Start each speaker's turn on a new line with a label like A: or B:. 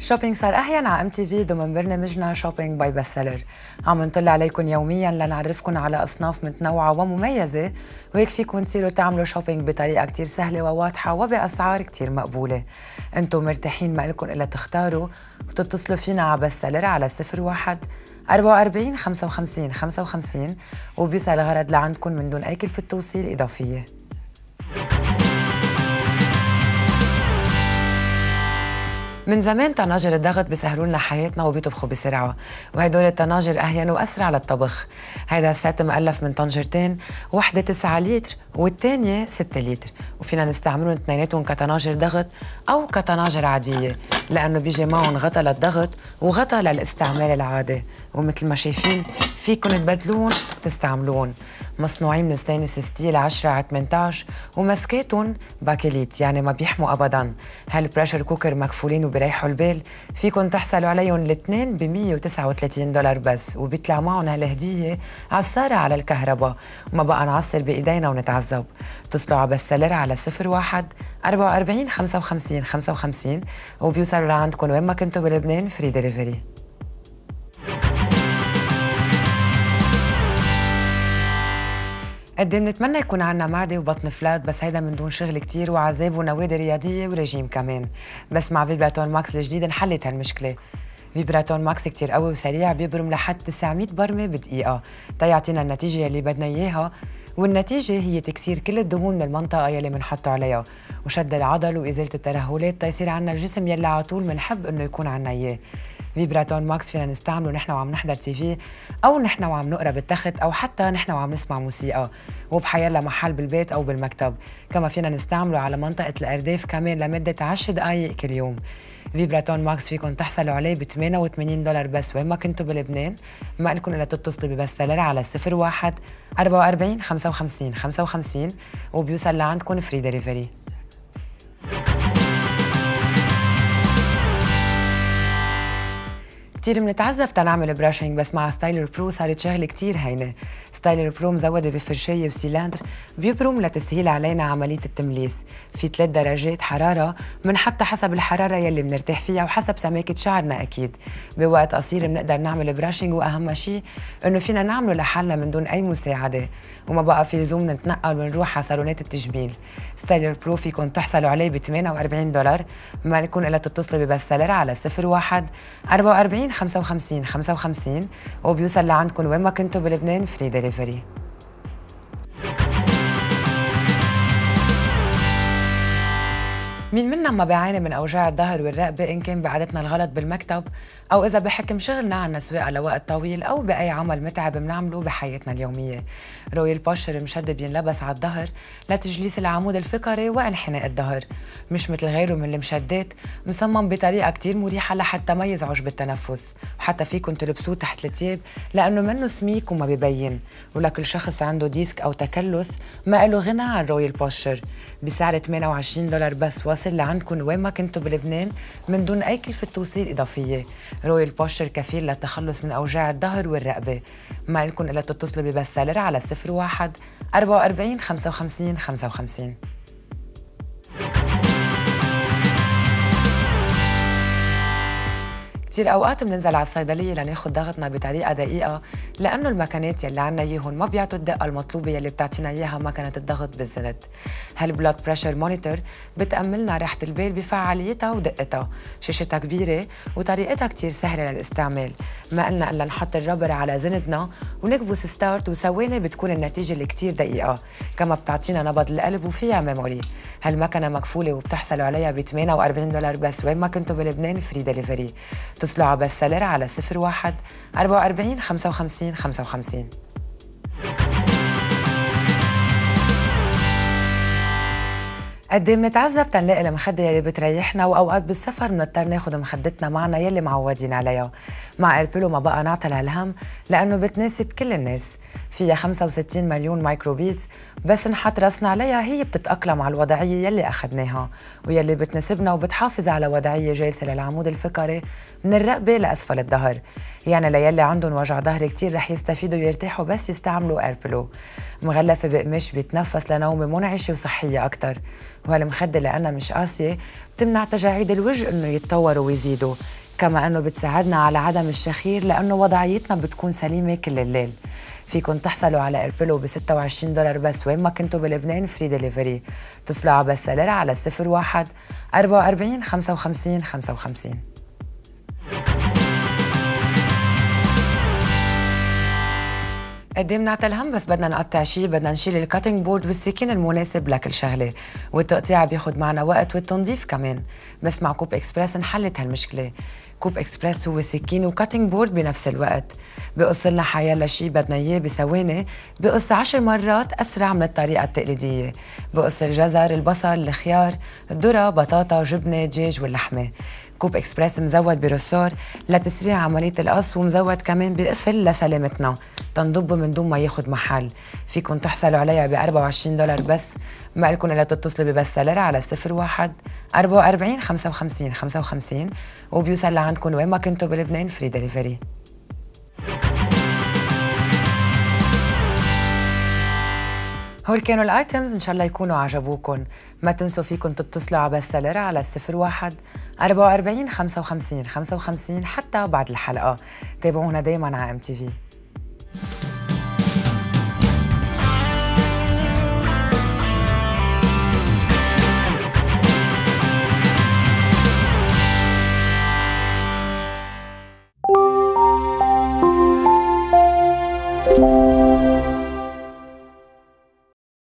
A: شوبينج صار أحيان على MTV ضمن برنامجنا شوبينج باي بست سيلر. عم نطلع عليكم يوميا لنعرفكم على أصناف متنوعة ومميزة، وهيك فيكم تصيروا تعملوا شوبينج بطريقة كتير سهلة وواضحة وبأسعار كتير مقبولة. انتم مرتاحين، ما لكم إلا تختاروا وتتصلوا فينا على بست سيلر على 01 44 55 55 وبيوصل الغرض لعندكم من دون أي كلفة توصيل إضافية. من زمان طناجر الضغط بيسهلوا لنا حياتنا وبيطبخوا بسرعه، وهدول الطناجر اهين واسرع للطبخ. هيدا السيت مؤلف من طنجرتين، وحده 9 لتر والثانيه 6 لتر، وفينا نستعملهم اثنيناتهم كطناجر ضغط او كطناجر عاديه، لانه بيجي معهم غطا للضغط وغطا للاستعمال العادي، ومثل ما شايفين فيكم تبدلون وتستعملون. مصنوعين من ستينلس ستيل 10x18 ومسكاتهم باكليت، يعني ما بيحموا ابدا. هالبريشر كوكر مكفولين وبريحوا البال، فيكم تحصلوا عليهم الاثنين ب $139 بس، وبيطلع معهم هالهديه عصاره على الكهرباء، وما بقى نعصر بايدينا ونتعذب. اتصلوا على بست سيلر على 01 44 55 55 وبيوصلوا لعندكم وين ما كنتوا بلبنان، فري ديليفري. قد بنتمنى يكون عنا معدة وبطن فلات، بس هيدا من دون شغل كتير وعذاب ونوادي رياضية ورجيم كمان. بس مع فيبراتون ماكس الجديد انحلت هالمشكلة. فيبراتون ماكس كتير قوي وسريع، بيبرم لحد 900 برمة بدقيقة تيعطينا النتيجة يلي بدنا إياها، والنتيجة هي تكسير كل الدهون من المنطقة يلي منحطه عليها، وشد العضل وإزالة الترهلات تيصير عنا الجسم يلي على طول منحب إنه يكون عنا إياه. فيبراتون ماكس فينا نستعمله نحن وعم نحضر تي في، او نحن وعم نقرا بالتخت، او حتى نحن وعم نسمع موسيقى، وبحيلا محل بالبيت او بالمكتب. كما فينا نستعمله على منطقه الارداف كمان لمده 10 دقائق كل يوم. فيبراتون ماكس فيكم تحصلوا عليه ب $88 بس وين ما كنتوا بلبنان. ما لكم الا تتصلوا ببست سيلر على 01 44 55 55 وبيوصل لعندكم فري ديليفري. كتير منتعذب تنعمل براشنج، بس مع ستايلر برو صارت شغله كتير هينه. ستايلر برو مزوده بفرشايه وسيلاندر بيبرم لتسهيل علينا عمليه التمليس. في 3 درجات حراره منحطها حسب الحراره يلي بنرتاح فيها وحسب سماكه شعرنا اكيد. بوقت قصير بنقدر نعمل براشنج، واهم شيء انه فينا نعمله لحالنا من دون اي مساعده، وما بقى في لزوم نتنقل ونروح على صالونات التجميل. ستايلر برو فيكم تحصلوا عليه ب $48. ما لكم الا تتصلوا ببست سيلر على 01 44 55 55 وبيوصل لعندكم وين ما كنتوا بلبنان، فري ديليفري. مين منا ما بيعاني من اوجاع الظهر والرقبه، ان كان بعادتنا الغلط بالمكتب، او اذا بحكم شغلنا عنا سواقه لوقت طويل، او باي عمل متعب بنعمله بحياتنا اليوميه. رويال بوشر مشد بينلبس على الظهر لتجليس العمود الفقري وانحناء الظهر، مش مثل غيره من المشدات، مصمم بطريقه كتير مريحه لحتى ما يزعج بالتنفس، وحتى فيكم تلبسوه تحت الثياب لانه منه سميك وما ببين. ولكل شخص عنده ديسك او تكلس ما له غنى عن رويال بوشر، بسعر $28 بس، واصل لعندكم وين ما كنتوا بلبنان من دون اي كلفه توصيل اضافيه. رويال بوشر كفيل للتخلص من اوجاع الظهر والرقبه. ما لكم الا تتصلوا ببست سيلر على 01 44 55 55. كتير اوقات بننزل على الصيدليه لناخذ ضغطنا بطريقه دقيقه، لانه المكانات يلي عنا اياهم ما بيعطوا الدقه المطلوبه يلي بتعطينا اياها مكنه الضغط بالزنت. هالبلاد بريشر مونيتور بتاملنا راحه البال بفعاليتها ودقتها، شاشتها كبيره وطريقتها كتير سهله للاستعمال. ما قلنا الا نحط الربر على زندنا ونكبس ستارت، وثواني بتكون النتيجه اللي كتير دقيقه. كما بتعطينا نبض القلب وفيها ميموري. هالمكنه مكفوله وبتحصلوا عليها ب $48 بس وين ما كنتوا بلبنان، فري ديليفري. اتصلوا على بست سيلر على 01 44 55 55. قد ايه بنتعذب تنلاقي المخده يلي بتريحنا، واوقات بالسفر بنضطر ناخذ مخدتنا معنا يلي معودين عليها. مع البيلو ما بقى نعطل هالهم لانه بتناسب كل الناس، فيها 65 مليون مايكرو بيتس، بس نحط راسنا عليها هي بتتاقلم على الوضعيه يلي اخذناها ويلي بتناسبنا، وبتحافظ على وضعيه جالسه للعمود الفقري من الرقبه لاسفل الظهر. يعني ليلي عندهم وجع ظهر كتير رح يستفيدوا ويرتاحوا بس يستعملوا ايربلو. مغلفة بقماش بيتنفس لنومة منعشة وصحية أكتر، وهالمخدة لأنها مش قاسية بتمنع تجاعيد الوجه إنه يتطوروا ويزيدوا، كما إنه بتساعدنا على عدم الشخير لأنه وضعيتنا بتكون سليمة كل الليل. فيكن تحصلوا على ايربلو ب $26 بس وين ما كنتوا بلبنان، فري ديليفري. اتصلوا على بس سلر على 01 44 55 55. قدام نعطي الهم بس بدنا نقطع شي، بدنا نشيل الكاتنج بورد والسكين المناسب لكل شغله، والتقطيع بياخد معنا وقت والتنظيف كمان، بس مع كوب اكسبرس انحلت هالمشكله. كوب اكسبرس هو سكين وكاتنج بورد بنفس الوقت، بقص لنا حيلا شي بدنا اياه بثواني، بقص 10 مرات اسرع من الطريقه التقليديه. بقص الجزر، البصل، الخيار، الذره، بطاطا، جبنه، دجاج واللحمه. كوب اكسبرس مزود برسور لتسريع عمليه القص، ومزود كمان بقفل لسلامتنا تنضبه من دون ما ياخد محل. فيكن تحصلوا عليها ب $24 بس. ما لكم الا تتصلوا ببس سلر على 01 44 55 55 وبيوصل لعندكم وين ما كنتوا بلبنان، فري دليفري. هول كانوا الايتمز، ان شاء الله يكونوا عجبوكم. ما تنسوا فيكم تتصلوا على بس سلر على 01 44 55 55 حتى بعد الحلقه. تابعونا دايما على MTV.